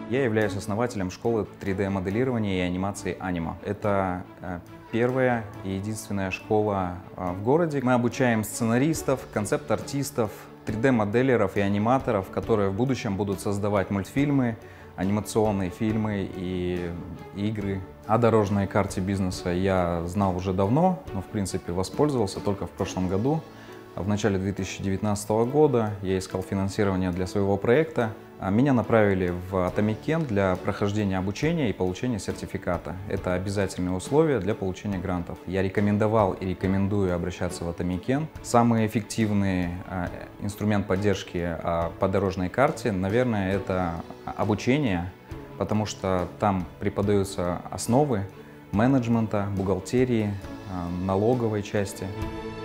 Я являюсь основателем школы 3D-моделирования и анимации Anima. Это первая и единственная школа в городе. Мы обучаем сценаристов, концепт-артистов, 3D-моделеров и аниматоров, которые в будущем будут создавать мультфильмы, анимационные фильмы и игры. О дорожной карте бизнеса я знал уже давно, но в принципе воспользовался только в прошлом году. В начале 2019 года я искал финансирование для своего проекта. Меня направили в Atomic для прохождения обучения и получения сертификата. Это обязательные условия для получения грантов. Я рекомендовал и рекомендую обращаться в Atomic. Самый эффективный инструмент поддержки по дорожной карте, наверное, это обучение, потому что там преподаются основы менеджмента, бухгалтерии, налоговой части.